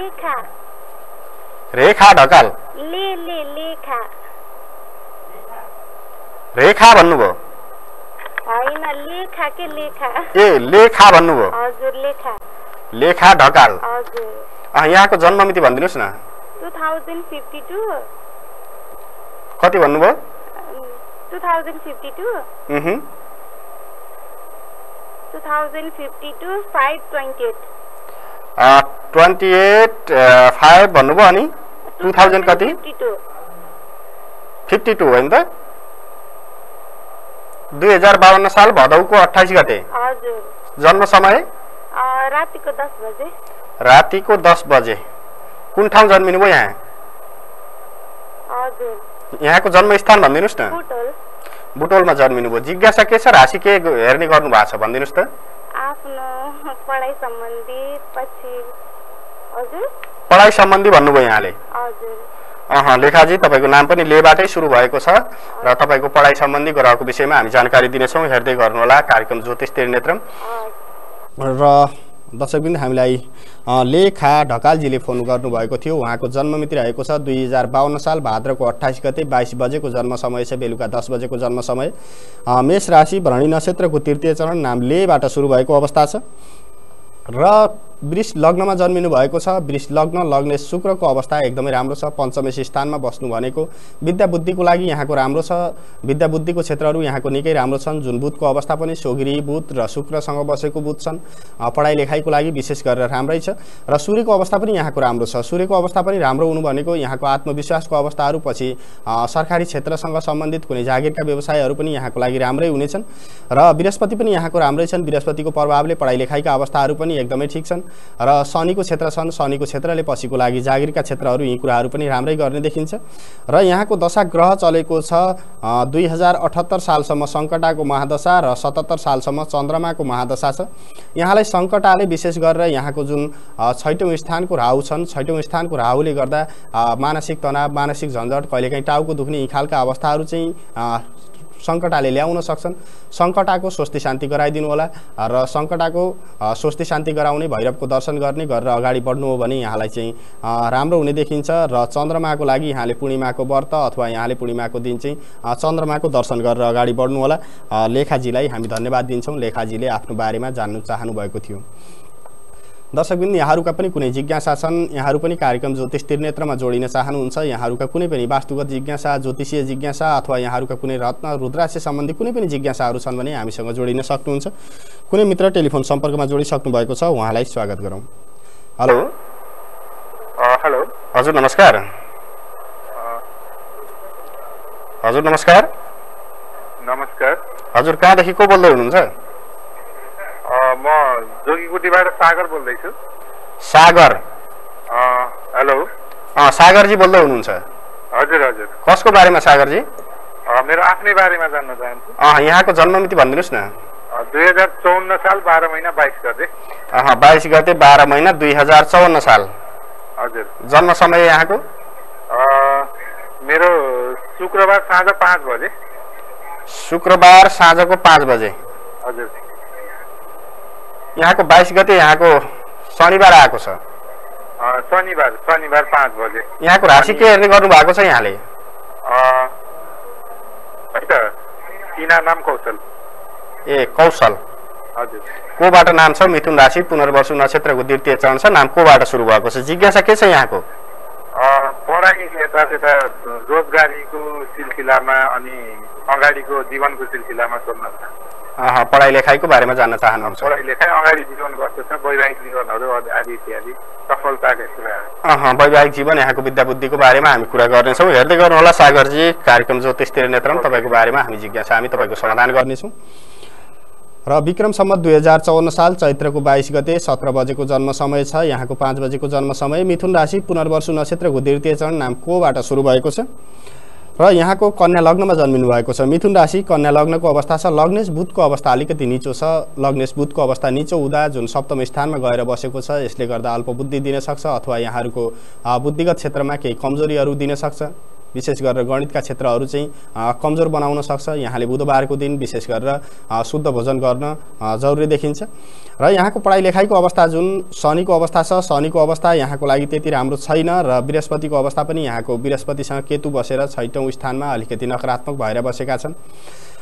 रेखा ढकाल? रेखा भन्नुभयो? होइन लेखा के लेखा ए लेखा भन्नुभयो हजुर लेखा लेखा ढकाल हजुर यहाँको जन्म मिति भनिदिनुस् न 2052 कति भन्नुभयो 2052 2052 528 28 5 भन्नुभयो अनि 2000 कति 52 होइन त 2052 साल भदौको 28 गते हजुर जन्म समय रातिको 10 बजे रातिको 10 बजे कुन ठाउँ जन्मिनु भयो यहाँ हजुर यहाँको जन्मस्थान भनिदिनुस् न बुटोलमा जन्मिनु भयो जिज्ञासा के छ राशि के हेर्ने गर्नु भएको छ भनिदिनुस् त आफ्नो पढाइ सम्बन्धी पछि हजुर पढाइ सम्बन्धी भन्नुभयो यहाँले हजुर लेखाजी तपाईको नाम पनि लेबाटै सुरु भएको छ र तपाईको पढाइ सम्बन्धी ग्रहको विषयमा हामी जानकारी दिनेछौँ हेर्दै गर्नुहोला कार्यक्रम ज्योतिष त्रिनेत्रम र दर्शकवृन्द हामीलाई लेखा ढकालजीले फोन गर्नुभएको थियो उहाँको जन्म मिति रहेको छ 2052 साल भाद्रको 28 गते 22 बजेको जन्म समय छ बेलुका 10 बजेको जन्म समय मेष राशि भरणी नक्षत्रको तृतीय चरण नाम लेबाट सुरु भएको अवस्था छ र वृष लग्नमा जन्मिनु भएको छ वृष लग्न लग्ने शुक्रको अवस्था एकदमै राम्रो छ पञ्चमेश स्थानमा बस्नु भनेको विद्या बुद्धिको लागि यहाँको राम्रो छ विद्या बुद्धिको क्षेत्रहरू यहाँको निकै राम्रो छन् जुन बुधको अवस्था पनि सोगिरी बुध र शुक्रसँग बसेको बुध छन् पढाइ लेखाइको लागि विशेष गरेर राम्रै छ र सूर्यको अवस्था पनि यहाँको राम्रो छ सूर्यको अवस्था पनि राम्रो हुनु भनेको यहाँको आत्मविश्वासको अवस्थाहरू पछि सरकारी क्षेत्रसँग सम्बन्धित कुनै जागिरका व्यवसायहरू पनि यहाँको लागि राम्रै हुनेछन् र बृहस्पति पनि यहाँको राम्रै छन् बृहस्पतिको प्रभावले पढाइ लेखाइका अवस्थाहरू पनि एकदमै ठिक छन् र शनिको क्षेत्र छन् शनिको क्षेत्रले पछिको लागि जागिरका क्षेत्रहरू यी कुराहरू पनि राम्रै गर्ने देखिन्छ र यहाँको दशा ग्रह चलेको छ 2078 सालसम्म सङ्कटाको महादशा र 77 सालसम्म चन्द्रमाको महादशा छ यहाँलाई सङ्कटाले विशेष गरेर यहाँको जुन 6औं स्थानको राहु छन् 6औं स्थानको राहुले गर्दा मानसिक तनाव मानसिक झन्झट कहिलेकाहीँ टाउको दुख्ने यी खालका अवस्थाहरू चाहिँ सङ्कटाले ल्याउन सक्छन् सङ्कटाको स्वस्ति शान्ति गराइदिनु होला र सङ्कटाको स्वस्ति शान्ति गराउने भैरवको दर्शन गर्ने गरेर अगाडि बढ्नु हो भने यहाँलाई चाहिँ राम्रो हुने देखिन्छ र चन्द्रमाको लागि यहाँले पूर्णिमाको व्रत अथवा यहाँले पूर्णिमाको दिन चाहिँ चन्द्रमाको दर्शन गरेर अगाडि बढ्नु होला लेखाजीलाई हामी धन्यवाद दिन्छौँ लेखाजीले आफ्नो बारेमा जान्नु चाहनु भएको थियो दर्शकवृन्द यहाँहरूका पनि कुनै जिज्ञासा छन् यहाँहरू पनि कार्यक्रम ज्योतिष त्रिनेत्रमा जोडिन चाहनुहुन्छ यहाँहरूका कुनै पनि वास्तुगत जिज्ञासा ज्योतिषीय जिज्ञासा अथवा यहाँहरूका कुनै रत्न रुद्राक्ष सम्बन्धी कुनै पनि जिज्ञासाहरू छन् भने हामीसँग जोडिन सक्नुहुन्छ कुनै मित्र टेलिफोन सम्पर्कमा जोडिसक्नु भएको छ उहाँलाई स्वागत गरौँ हेलो हेलो हजुर नमस्कार हजुर नमस्कार नमस्कार हजुर कहाँदेखि को बोल्दै हुनुहुन्छ म जोगीकुटीबाट सागर बोल्दैछु सागर हेलो सागरजी बोल्दै हुनुहुन्छ हजुर हजुर कसको बारेमा सागरजी मेरो आफ्नै बारेमा जान्न चाहन्छु यहाँको जन्म मिति भनिदिनुस् न 2054 साल 12 महिना 22 गते 22 गते 12 महिना 2054 साल हजुर जन्म समय यहाँको मेरो शुक्रबार साँझ 5 बजे शुक्रबार साँझको 5 बजे हजुर यहाँको 22 गते यहाँको शनिबार आएको छ शनिबार 5 बजे यहाँको राशि के हेर्ने गर्नु भएको छ यहाँले किना नाम कौशल ए कौशल हजुर कोबाट नाम छ मिथुन राशि पुनर्वसु नक्षत्रको द्वितीय चरण छ नाम कोबाट सुरु भएको छ जिज्ञासा के छ यहाँको पढाइ यता रोजगारीको सिलसिलामा अनि अगाडिको जीवनको सिलसिलामा सोध्न पढाइ लेखाइको बारेमा जान्न चाहनुहुन्छ पढाइ लेखाइ अगाडि जीवन कस्तो छ वैवाहिक जीवनहरू आदि इत्यादि सफलताका कुरा वैवाहिक जीवन यहाँको विद्या बुद्धिको बारेमा हामी कुरा गर्नेछौँ हेर्दै गर्नुहोला सागरजी कार्यक्रम ज्योतिष त्रिनेत्रम तपाईँको बारेमा हामी जिज्ञासा हामी तपाईँको समाधान गर्नेछौँ र विक्रम सम्मत 2054 साल चैत्रको 22 गते 17 बजेको जन्म समय छ यहाँको 5 बजेको जन्म समय मिथुन राशि पुनर्वसु नक्षत्रको द्वितीय चरण नाम कोबाट सुरु भएको छ र यहाँको कन्या लग्नमा जन्मिनु भएको छ मिथुन राशि कन्या लग्नको अवस्था छ लग्नेश बुधको अवस्था अलिकति निचो छ लग्नेश बुधको अवस्था निचो हुँदा जुन सप्तम स्थानमा गएर बसेको छ यसले गर्दा अल्पबुद्धि दिन सक्छ अथवा यहाँहरूको बुद्धिगत क्षेत्रमा केही कमजोरीहरू दिन सक्छ विशेष गरेर गणितका क्षेत्रहरू चाहिँ कमजोर बनाउन सक्छ यहाँले बुधबारको दिन विशेष गरेर शुद्ध भोजन गर्न जरुरी देखिन्छ र यहाँको पढाइ लेखाइको अवस्था जुन शनिको अवस्था छ शनिको अवस्था यहाँको लागि त्यति राम्रो छैन र बृहस्पतिको अवस्था पनि यहाँको बृहस्पतिसँग केतु बसेर 6औं स्थानमा अलिकति नकारात्मक भएर बसेका छन्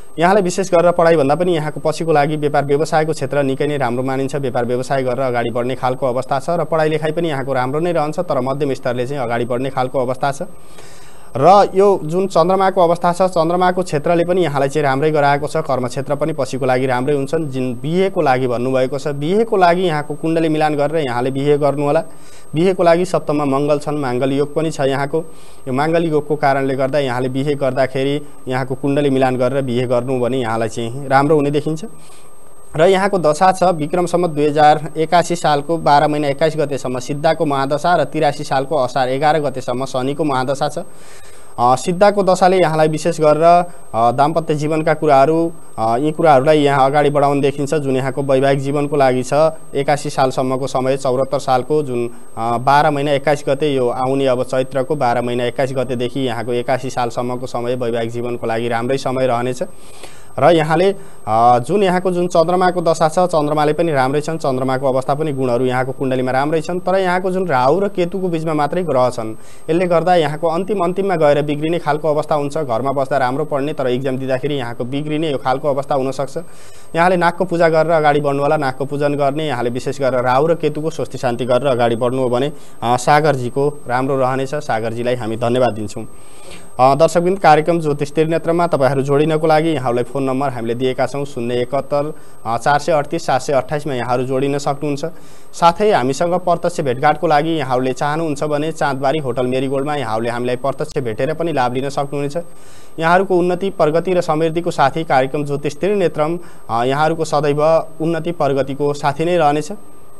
यहाँलाई विशेष गरेर पढाइभन्दा पनि यहाँको पछिको लागि व्यापार व्यवसायको क्षेत्र निकै नै राम्रो मानिन्छ। व्यापार व्यवसाय गरेर अगाडि बढ्ने खालको अवस्था छ र पढाइ लेखाइ पनि यहाँको राम्रो नै रहन्छ, तर मध्यम स्तरले चाहिँ अगाडि बढ्ने खालको अवस्था छ। र यो जुन चन्द्रमाको अवस्था छ, चन्द्रमाको क्षेत्रले पनि यहाँलाई चाहिँ राम्रै गराएको छ। कर्म क्षेत्र पनि पछिको लागि राम्रै हुन्छन्। जुन बिहेको लागि भन्नुभएको छ, बिहेको लागि यहाँको कुण्डली मिलान गरेर यहाँले बिहे गर्नु होला। बिहेको लागि सप्तममा मङ्गल छन्, माङ्गल्य योग पनि छ यहाँको। यो माङ्गल्य योगको कारणले गर्दा यहाँले बिहे गर्दाखेरि यहाँको कुण्डली मिलान गरेर बिहे गर्नु भने यहाँलाई चाहिँ राम्रो हुने देखिन्छ। र यहाँको दशा छ विक्रम सम्वत 2081 सालको 12 महिना 21 गतेसम्म सिद्धाको महादशा र 83 सालको असार 11 गतेसम्म शनिको महादशा छ। सिद्धाको दशाले यहाँलाई विशेष गरेर दाम्पत्य जीवनका कुराहरू यी कुराहरूलाई यहाँ अगाडि बढाउन देखिन्छ। जुन यहाँको वैवाहिक जीवनको लागि छ 81 सालसम्मको समय, 74 सालको जुन 12 महिना 21 गते यो आउने अब चैत्रको 12 महिना 21 गतेदेखि यहाँको 81 सालसम्मको समय वैवाहिक जीवनको लागि राम्रै समय रहनेछ। र यहाँले जुन यहाँको जुन चन्द्रमाको दशा छ, चन्द्रमाले पनि राम्रै छन्, चन्द्रमाको अवस्था पनि गुणहरू यहाँको कुण्डलीमा राम्रै छन्। तर यहाँको जुन राहु र केतुको बीचमा मात्रै ग्रह छन्, यसले गर्दा यहाँको अन्तिममा गएर बिग्रिने खालको अवस्था हुन्छ। घरमा बस्दा राम्रो पढ्ने तर इक्जाम दिँदाखेरि यहाँको बिग्रिने यो खालको अवस्था हुनसक्छ। यहाँले नागको पूजा गरेर अगाडि बढ्नु होला। नागको पूजन गर्ने यहाँले विशेष गरेर राहु र केतुको स्वस्ति शान्ति गरेर अगाडि बढ्नु हो भने सागरजीको राम्रो रहनेछ। सागरजीलाई हामी धन्यवाद दिन्छौँ। दर्शकवृन्द, कार्यक्रम ज्योतिष त्रिनेत्रमा तपाईँहरू जोडिनको लागि यहाँलाई फोन नम्बर हामीले दिएका छौँ 071 438 728 मा यहाँहरू जोडिन सक्नुहुन्छ। साथै हामीसँग प्रत्यक्ष भेटघाटको लागि यहाँहरूले चाहनुहुन्छ भने चाँदबारी होटल मेरीगोल्डमा यहाँहरूले हामीलाई प्रत्यक्ष भेटेर पनि लाभ लिन सक्नुहुनेछ। यहाँहरूको उन्नति प्रगति र समृद्धिको साथी कार्यक्रम ज्योतिष त्रिनेत्रम यहाँहरूको सदैव उन्नति प्रगतिको साथी नै रहनेछ।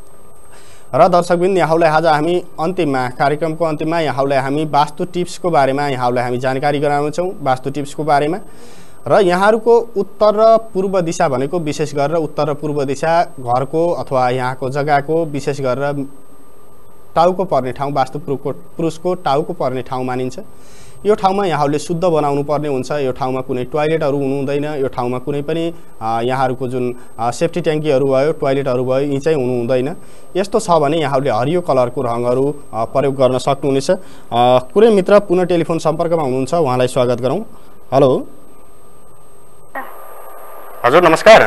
र दर्शकवृन्द, यहाँलाई आज हामी अन्तिममा कार्यक्रमको अन्तिममा यहाँलाई हामी वास्तु टिप्सको बारेमा यहाँलाई हामी जानकारी गराउँछौँ। वास्तु टिप्सको बारेमा र यहाँहरूको उत्तर र पूर्व दिशा भनेको विशेष गरेर उत्तर र पूर्व दिशा घरको अथवा यहाँको जग्गाको विशेष गरेर टाउको पर्ने ठाउँ, वास्तु पुरुषको टाउको पर्ने ठाउँ मानिन्छ। यो ठाउँमा यहाँहरूले शुद्ध बनाउनु पर्ने हुन्छ। यो ठाउँमा कुनै टोयलेटहरू हुनु हुँदैन। यो ठाउँमा कुनै पनि यहाँहरूको जुन सेफ्टी ट्याङ्कीहरू भयो, टोयलेटहरू भयो, यी चाहिँ हुनु हुँदैन। यस्तो छ भने यहाँहरूले हरियो कलरको रङहरू प्रयोग गर्न सक्नुहुनेछ। कुनै मित्र पुनः टेलिफोन सम्पर्कमा हुनुहुन्छ, उहाँलाई स्वागत गरौँ। हेलो हजुर, नमस्कार।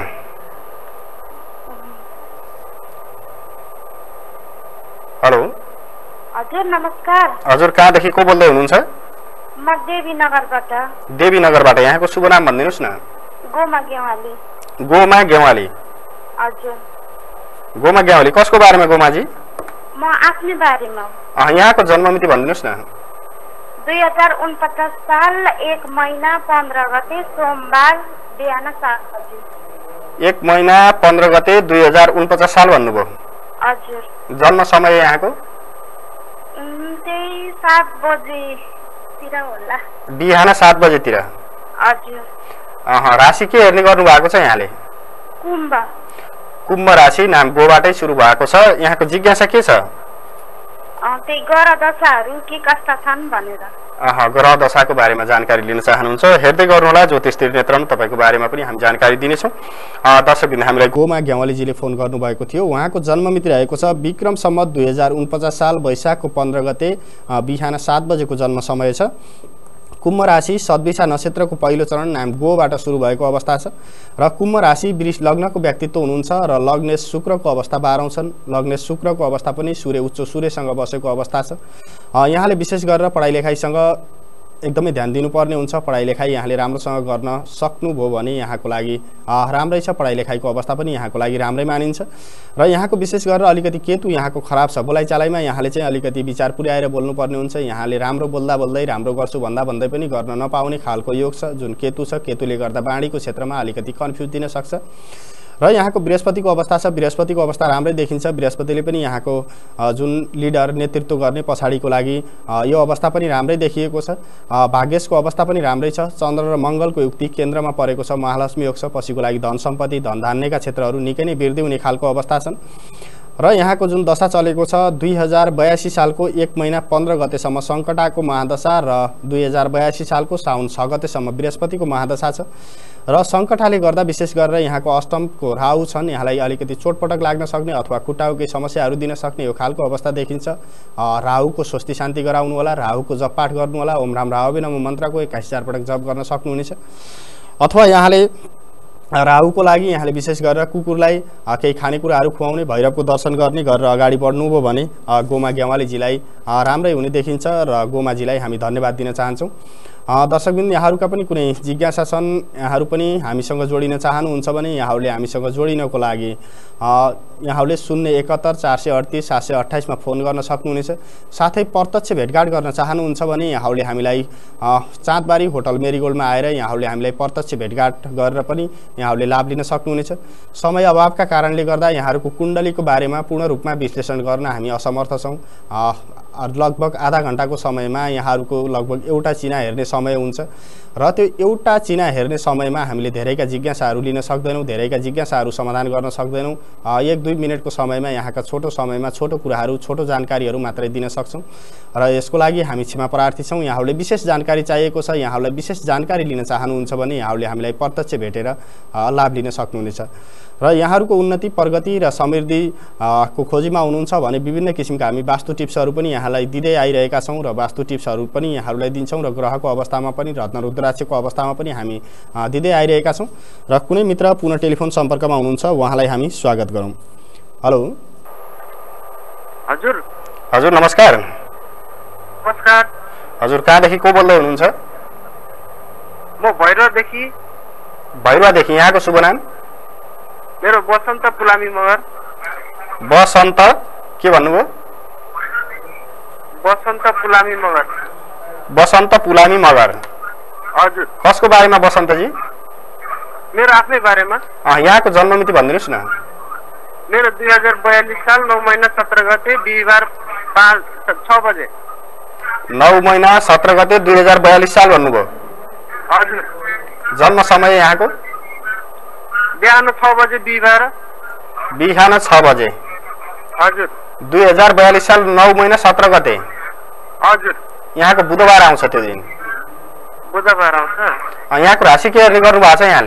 हेलो हजुर, नमस्कार। हजुर, कहाँदेखि को बोल्दै हुनुहुन्छ? म देवीनगरबाट। देवीनगरबाट। यहाँको शुभ नाम भनिदिनुहोस् न। गोमा गेवाली। गोमा गेवाली। हजुर। गोमा गेवाली कसको बारेमा गोमाजी? म आफ्नै बारेमा। यहाँको जन्ममिति भनिदिनुहोस् न। 2049 साल 1 महिना 15 गते सोमबार बिहान 7 बजे। 1 महिना 15 गते 2049 साल भन्नुभयो? हजुर। जन्म समय यहाँको? त्यही 7 बजेतिर होला। बिहान 7 बजेतिर? हजुर। राशि के हेर्ने गर्नु भएको छ यहाँले? कुम्भ। कुम्भ राशि, नाम गोबाटै सुरु भएको छ। यहाँको जिज्ञासा के छ? त्यही ग्रह दशाहरू के कस्ता छन् भनेर। ग्रह दशाको बारेमा जानकारी लिन चाहनुहुन्छ? हेर्दै गर्नुहोला ज्योतिष त्रिनेत्रम, तपाईँको बारेमा पनि हामी जानकारी दिनेछौँ। दर्शकबिन हामीलाई गोमा ग्यावालीजीले फोन गर्नुभएको थियो। उहाँको जन्ममिति रहेको छ विक्रम सम्वत 2049 साल वैशाखको 15 गते बिहान 7 बजेको जन्म समय छ। कुम्भ राशि सद्विषा नक्षत्रको पहिलो चरण नाम गोबाट सुरु भएको अवस्था छ र कुम्भ राशि वृष लग्नको व्यक्तित्व हुनुहुन्छ र लग्नेश शुक्रको अवस्था 12औं छन्। लग्नेश शुक्रको अवस्था पनि सूर्य उच्च सूर्यसँग बसेको अवस्था छ। यहाँले विशेष गरेर पढाइ लेखाइसँग एकदमै ध्यान दिनुपर्ने हुन्छ। पढाइ लेखाइ यहाँले राम्रोसँग गर्न सक्नुभयो भने यहाँको लागि राम्रै छ। पढाइ लेखाइको अवस्था पनि यहाँको लागि राम्रै मानिन्छ र यहाँको विशेष गरेर अलिकति केतु यहाँको खराब छ। बोलाइचालाइमा यहाँले चाहिँ अलिकति विचार पुर्याएर बोल्नुपर्ने हुन्छ। यहाँले राम्रो बोल्दा बोल्दै राम्रो गर्छु भन्दा भन्दै पनि गर्न नपाउने खालको योग छ जुन केतु छ। केतुले गर्दा बाणीको क्षेत्रमा अलिकति कन्फ्युज दिन सक्छ र यहाँको बृहस्पतिको अवस्था छ। बृहस्पतिको अवस्था राम्रै देखिन्छ। बृहस्पतिले पनि यहाँको जुन लिडर नेतृत्व गर्ने पछाडिको लागि यो अवस्था पनि राम्रै देखिएको छ। भाग्येशको अवस्था पनि राम्रै छ। चन्द्र र मङ्गलको युक्ति केन्द्रमा परेको छ। महालक्ष्मी योग छ। पछिको लागि धन सम्पत्ति धन धान्यका क्षेत्रहरू निकै नै वृद्धि हुने खालको अवस्था छन् र यहाँको जुन दशा चलेको छ 2082 सालको 1 महिना 15 गतेसम्म सङ्कटाको महादशा र 2082 सालको साउन 6 गतेसम्म बृहस्पतिको महादशा छ र सङ्कटाले गर्दा विशेष गरेर यहाँको अष्टमको राहु छन्। यहाँलाई अलिकति चोटपटक लाग्न सक्ने अथवा खुट्टाको केही समस्याहरू दिन सक्ने यो खालको अवस्था देखिन्छ। राहुको स्वस्ति शान्ति गराउनु होला। राहुको जप पाठ गर्नु होला। ओम राम राहवे नमः मन्त्रको 21,000 पटक जप गर्न सक्नुहुनेछ। अथवा यहाँले राहुको लागि यहाँले विशेष गरेर कुकुरलाई केही खानेकुराहरू खुवाउने, भैरवको दर्शन गर्ने गरेर अगाडि बढ्नुभयो भने गोमा ग्यावालीजीलाई राम्रै हुने देखिन्छ र गोमाजीलाई हामी धन्यवाद दिन चाहन्छौँ। दर्शकबिन यहाँहरूका पनि कुनै जिज्ञासा छन्, यहाँहरू पनि हामीसँग जोडिन चाहनुहुन्छ भने यहाँहरूले हामीसँग जोडिनको लागि यहाँहरूले 071 438 728 मा फोन गर्न सक्नुहुनेछ। साथै प्रत्यक्ष भेटघाट गर्न चाहनुहुन्छ भने यहाँहरूले हामीलाई चाँदबारी होटल मेरीगोल्डमा आएर यहाँहरूले हामीलाई प्रत्यक्ष भेटघाट गरेर पनि यहाँहरूले लाभ लिन सक्नुहुनेछ। समय अभावका कारणले गर्दा यहाँहरूको कुण्डलीको बारेमा पूर्ण रूपमा विश्लेषण गर्न हामी असमर्थ छौँ। लगभग आधा घण्टाको समयमा यहाँहरूको लगभग एउटा चिना हेर्ने समय हुन्छ र त्यो एउटा चिना हेर्ने समयमा हामीले धेरैका जिज्ञासाहरू लिन सक्दैनौँ, धेरैका जिज्ञासाहरू समाधान गर्न सक्दैनौँ। 1-2 मिनटको समयमा यहाँका छोटो समयमा छोटो कुराहरू, छोटो जानकारीहरू मात्रै दिन सक्छौँ र यसको लागि हामी क्षमा प्रार्थी छौँ। यहाँहरूले विशेष जानकारी चाहिएको छ, यहाँहरूलाई विशेष जानकारी लिन चाहनुहुन्छ भने यहाँहरूले हामीलाई प्रत्यक्ष भेटेर लाभ लिन सक्नुहुनेछ। र यहाँहरूको उन्नति, प्रगति र समृद्धि को खोजीमा हुनुहुन्छ भने विभिन्न किसिमका हामी वास्तु टिप्सहरू पनि यहाँलाई दिँदै आइरहेका छौँ र वास्तु टिप्सहरू पनि यहाँहरूलाई दिन्छौँ र ग्रहको अवस्थामा पनि, रत्न रुद्राक्षको अवस्थामा पनि हामी दिँदै आइरहेका छौँ। र कुनै मित्र पुनः टेलिफोन सम्पर्कमा हुनुहुन्छ, उहाँलाई हामी स्वागत गरौँ। हेलो हजुर। हजुर नमस्कार। नमस्कार। हजुर कहाँदेखि को बोल्दै हुनुहुन्छ? म भैरवदेखि। भैरवदेखि। यहाँको शुभ नाम? मेरो बसन्त पुलामी मगर। बसन्त के भन्नुभयो? बसन्त पुलामी मगर। बसन्त पुलामी मगर। हजुर। कसको बारेमा बसन्तजी? मेरो आफ्नै बारेमा। यहाँको जन्ममिति भनिदिनुहोस् न। मेरो 2042 साल 9 महिना 17 गते बिहिबार 6 बजे। 9 महिना 17 गते 2042 साल भन्नुभयो? हजुर। जन्म समय यहाँको? बिहान 6 बजे बिहिबार। बिहान 6 बजे। हजुर। 2042 साल 9 महिना 17 गते। हजुर। यहाँको बुधबार आउँछ त्यो दिन? बुधबार आउँछ। यहाँको राशि के हेर्ने गर्नु भएको छ यहाँले?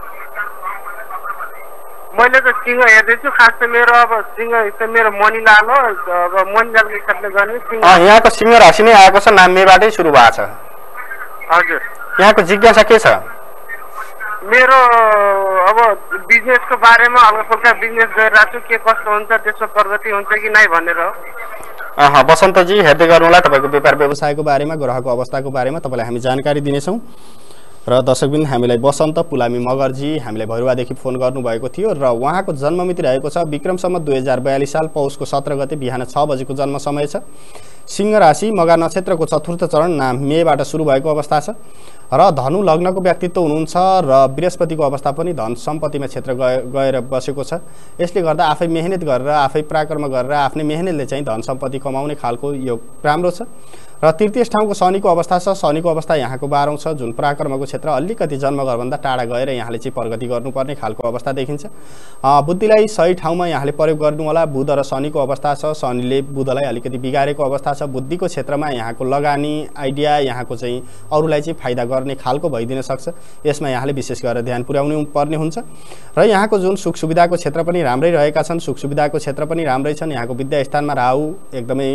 मैले त सिंह हेर्दैछु। खास त मेरो अब सिंह मेरो मणिलाल हो। अब मणिलालको हिसाबले गर्ने सिंह। यहाँको सिंह राशि नै आएको छ, नाम मेबाटै सुरु भएको छ। हजुर। यहाँको जिज्ञासा के छ? मेरो अब बिजनेसको बारेमा हल्का बिजनेस गरिरहेको छु, के कस्तो हुन्छ, त्यसमा प्रगति हुन्छ कि नै भनेर। बसन्तजी हेर्दै गर्नुहोला तपाईँको व्यापार व्यवसायको बारेमा, ग्रहको अवस्थाको बारेमा तपाईँलाई हामी जानकारी दिनेछौँ। र दर्शकबिन हामीलाई बसन्त पुलामी मगरजी हामीलाई भैरवादेखि फोन गर्नुभएको थियो र उहाँको जन्ममिति रहेको छ विक्रम सम्वत 2042 साल पौषको 17 गते बिहान 6 बजेको जन्म समय छ। सिंह राशि, मगा नक्षत्रको चतुर्थ चरण, नाम मेबाट सुरु भएको अवस्था छ र धनु लग्नको व्यक्तित्व हुनुहुन्छ र बृहस्पतिको अवस्था पनि धन सम्पत्तिमा क्षेत्र गएर बसेको छ। यसले गर्दा आफै मेहनत गरेर, आफै पराक्रम गरेर, आफ्नै मेहनतले चाहिँ धन सम्पत्ति कमाउने खालको योग राम्रो छ। र तृतीय ठाउँको शनिको अवस्था छ। शनिको अवस्था यहाँको 12औं छ, जुन पराक्रमको क्षेत्र अलिकति जन्मघरभन्दा टाढा गएर यहाँले चाहिँ प्रगति गर्नुपर्ने खालको अवस्था देखिन्छ। बुद्धिलाई सही ठाउँमा यहाँले प्रयोग गर्नु होला। बुध र शनिको अवस्था छ, शनिले बुधलाई अलिकति बिगारेको अवस्था छ। बुद्धिको क्षेत्रमा यहाँको लगानी, आइडिया यहाँको चाहिँ अरूलाई चाहिँ फाइदा गर्ने खालको भइदिन सक्छ। यसमा यहाँले विशेष गरेर ध्यान पुर्याउनु पर्ने हुन्छ। र यहाँको जुन सुख सुविधाको क्षेत्र पनि राम्रै रहेका छन्, सुख सुविधाको क्षेत्र पनि राम्रै छन्। यहाँको विद्या स्थानमा राहु एकदमै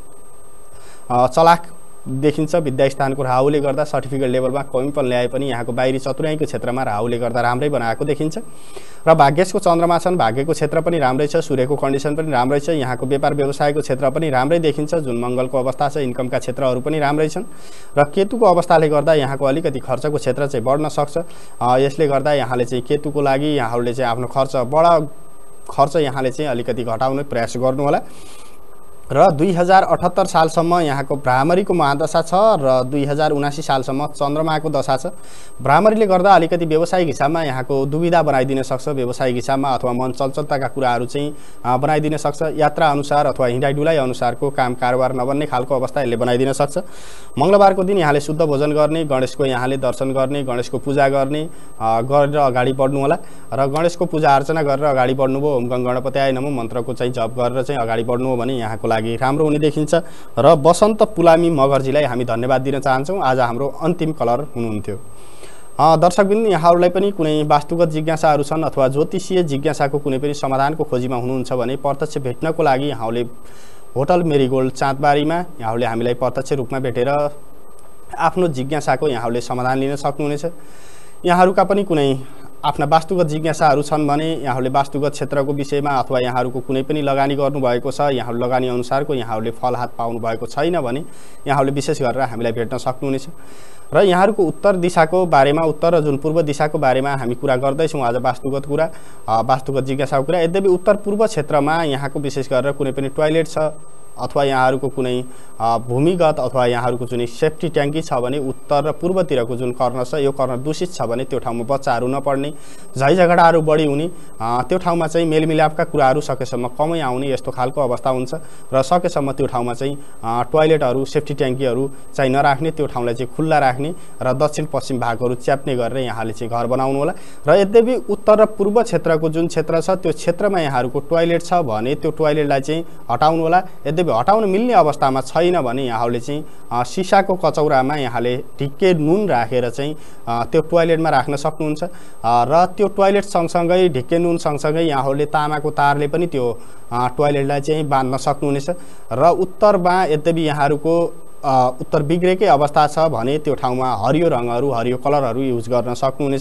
चलाक देखिन्छ। विद्या स्थानको राहुले गर्दा सर्टिफिकेट लेभलमा कमी पनि ल्याए पनि यहाँको बाहिरी चतुर्याइको क्षेत्रमा राहुले गर्दा राम्रै बनाएको देखिन्छ। र भाग्यको चन्द्रमा छन्, भाग्यको क्षेत्र पनि राम्रै छ, सूर्यको कन्डिसन पनि राम्रै छ। यहाँको व्यापार व्यवसायको क्षेत्र पनि राम्रै देखिन्छ, जुन मङ्गलको अवस्था छ। इन्कमका क्षेत्रहरू पनि राम्रै छन् र केतुको अवस्थाले गर्दा यहाँको अलिकति खर्चको क्षेत्र चाहिँ बढ्न सक्छ। यसले गर्दा यहाँले चाहिँ केतुको लागि यहाँहरूले चाहिँ आफ्नो खर्च यहाँले चाहिँ अलिकति घटाउने प्रयास गर्नु होला। र 2078 सालसम्म यहाँको भ्रामरीको महादशा छ र 2079 सालसम्म चन्द्रमाको दशा छ। भ्रामरीले गर्दा अलिकति व्यावसायिक हिसाबमा यहाँको दुविधा बनाइदिन सक्छ। व्यावसायिक हिसाबमा अथवा मन चञ्चलताका कुराहरू चाहिँ बनाइदिन सक्छ। यात्रा अनुसार अथवा हिँडाइडुलाइ अनुसारको काम कारोबार नबन्ने खालको अवस्था यसले बनाइदिन सक्छ। मङ्गलबारको दिन यहाँले शुद्ध भोजन गर्ने, गणेशको यहाँले दर्शन गर्ने, गणेशको पूजा गर्ने गरेर अगाडि बढ्नु होला। र गणेशको पूजा अर्चना गरेर अगाडि बढ्नुभयो, ओम गङ गणपत्याय नमः मन्त्रको चाहिँ जप गरेर चाहिँ अगाडि बढ्नु हो भने यहाँको लागि राम्रो हुने देखिन्छ। र बसन्त पुलामी मगरजीलाई हामी धन्यवाद दिन चाहन्छौँ। आज हाम्रो अन्तिम कलर हुनुहुन्थ्यो। दर्शकबिन यहाँहरूलाई पनि कुनै वास्तुगत जिज्ञासाहरू छन् अथवा ज्योतिषीय जिज्ञासाको कुनै पनि समाधानको खोजीमा हुनुहुन्छ भने प्रत्यक्ष भेट्नको लागि यहाँले होटल मेरीगोल्ड चाँदबारीमा यहाँले हामीलाई प्रत्यक्ष रूपमा भेटेर आफ्नो जिज्ञासाको यहाँले समाधान लिन सक्नुहुनेछ। यहाँहरूका पनि कुनै आफ्ना वास्तुगत जिज्ञासाहरू छन् भने यहाँहरूले वास्तुगत क्षेत्रको विषयमा अथवा यहाँहरूको कुनै पनि लगानी गर्नुभएको छ, यहाँहरू लगानी अनुसारको यहाँहरूले फल हात पाउनु भएको छैन भने यहाँहरूले विशेष गरेर हामीलाई भेट्न सक्नुहुनेछ। र यहाँहरूको उत्तर दिशाको बारेमा, उत्तर र जुन पूर्व दिशाको बारेमा हामी कुरा गर्दैछौँ आज, वास्तुगत कुरा, वास्तुगत जिज्ञासाको कुरा। यद्यपि उत्तर पूर्व क्षेत्रमा यहाँको विशेष गरेर कुनै पनि टोयलेट छ अथवा यहाँहरूको कुनै भूमिगत अथवा यहाँहरूको जुन सेफ्टी ट्याङ्की छ भने उत्तर र पूर्वतिरको जुन कर्नर छ यो कर्नर दूषित छ भने त्यो ठाउँमा बच्चाहरू नपढ्ने, झै झगडाहरू बढी हुने, त्यो ठाउँमा चाहिँ मेलमिलापका कुराहरू सकेसम्म कमै आउने यस्तो खालको अवस्था हुन्छ। र सकेसम्म त्यो ठाउँमा चाहिँ टोयलेटहरू, सेफ्टी ट्याङ्कीहरू चाहिँ नराख्ने, त्यो ठाउँलाई चाहिँ खुल्ला राख्ने र दक्षिण पश्चिम भागहरू च्याप्ने गरेर यहाँले चाहिँ घर बनाउनु होला। र यद्यपि उत्तर र पूर्व क्षेत्रको जुन क्षेत्र छ त्यो क्षेत्रमा यहाँहरूको टोयलेट छ भने त्यो टोयलेटलाई चाहिँ हटाउनु होला। यद्यपि हटाउन मिल्ने अवस्थामा छैन भने यहाँहरूले चाहिँ सिसाको कचौरामा यहाँले ढिक्के नुन राखेर चाहिँ त्यो टोयलेटमा राख्न सक्नुहुन्छ। र त्यो टोयलेट सँगसँगै ढिक्के नुन सँगसँगै यहाँहरूले तामाको तारले पनि त्यो टोयलेटलाई चाहिँ बाँध्न सक्नुहुनेछ। र उत्तरमा यद्यपि यहाँहरूको उत्तर बिग्रेकै अवस्था छ भने त्यो ठाउँमा हरियो रङहरू, हरियो कलरहरू युज गर्न सक्नुहुनेछ।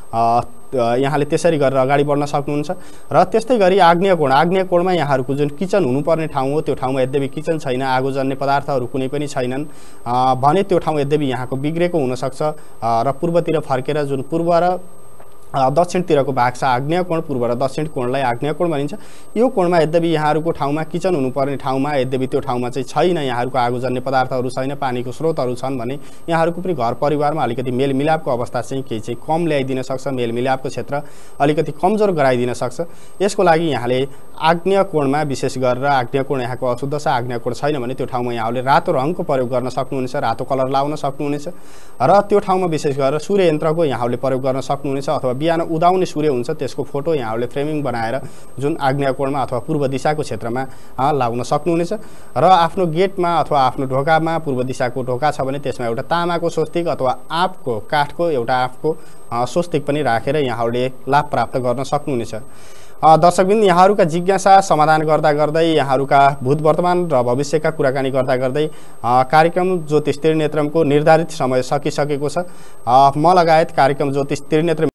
यहाँले त्यसरी गरेर अगाडि बढ्न सक्नुहुन्छ। र त्यस्तै गरी आग्नेय कोण, आग्नेय कोणमा यहाँहरूको जुन किचन हुनुपर्ने ठाउँ हो त्यो ठाउँमा यद्यपि किचन छैन, आगो जन्ने पदार्थहरू कुनै पनि छैनन् भने त्यो ठाउँ यद्यपि यहाँको बिग्रेको हुनसक्छ। र पूर्वतिर फर्केर जुन पूर्व र दक्षिणतिरको भाग छ आग्नेय कोण, पूर्व र दक्षिण कोणलाई आग्नेय कोण भनिन्छ। यो कोणमा यद्यपि यहाँहरूको ठाउँमा किचन हुनुपर्ने ठाउँमा यद्यपि त्यो ठाउँमा चाहिँ छैन, यहाँहरूको आगो जन्ने पदार्थहरू छैन, पानीको स्रोतहरू छन् भने यहाँहरूको पनि घर परिवारमा अलिकति मेलमिलापको अवस्था चाहिँ केही चाहिँ कम ल्याइदिन सक्छ, मेलमिलापको क्षेत्र अलिकति कमजोर गराइदिन सक्छ। यसको लागि यहाँले आग्नेय कोणमा विशेष गरेर, आग्नेय कोण यहाँको अशुद्ध छ, आग्नेय कोण छैन भने त्यो ठाउँमा यहाँले रातो रङको प्रयोग गर्न सक्नुहुनेछ, रातो कलर लाउन सक्नुहुनेछ। र त्यो ठाउँमा विशेष गरेर सूर्य यन्त्रको यहाँले प्रयोग गर्न सक्नुहुनेछ अथवा बिहान उदाउने सूर्य हुन्छ त्यसको फोटो यहाँहरूले फ्रेमिङ बनाएर जुन आग्नेय कोणमा अथवा पूर्व दिशाको क्षेत्रमा लाउन सक्नुहुनेछ। र आफ्नो गेटमा अथवा आफ्नो ढोकामा पूर्व दिशाको ढोका छ भने त्यसमा एउटा तामाको स्वस्तिक अथवा आँपको, काठको एउटा आँपको स्वस्तिक पनि राखेर यहाँहरूले लाभ प्राप्त गर्न सक्नुहुनेछ। दर्शकबिन, यहाँहरूका जिज्ञासा समाधान गर्दा गर्दै, यहाँहरूका भूत वर्तमान र भविष्यका कुराकानी गर्दा गर्दै कार्यक्रम ज्योतिष त्रिनेत्रमको निर्धारित समय सकिसकेको छ। म लगायत कार्यक्रम ज्योतिष त्रिनेत्र